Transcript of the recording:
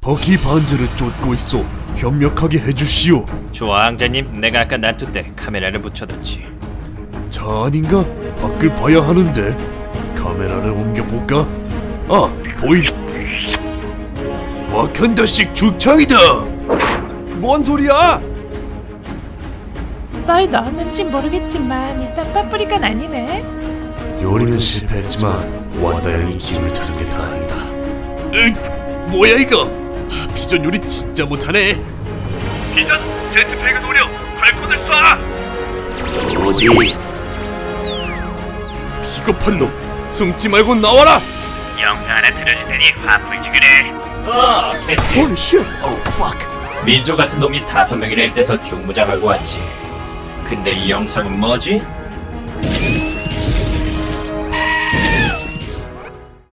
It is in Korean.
버기 반지를 쫓고 있어. 협력하게 해주시오. 좋아 왕자님, 내가 아까 난투 때 카메라를 붙여뒀지. 자 아닌가? 밖을 봐야 하는데. 카메라를 옮겨볼까? 아 보인. 와칸다식 죽창이다. 뭔 소리야? 말 넣었는지 모르겠지만 일단 파프리카는 아니네. 요리는 실패했지만 완다 형이 기운을 차린 게 다행이다. 뭐야 이거? 비전 요리 진짜 못하네. 비전 제트팩을 노려 발코를 쏴. 어디? 비겁한 놈, 숨지 말고 나와라. 영상 하나 들려줄 테니 화풀 죽이래. 캣지. Holy shit! Oh fuck! 민소 같은 놈이 5명이나 떼서 중무장하고 왔지. 근데 이 영상은 뭐지?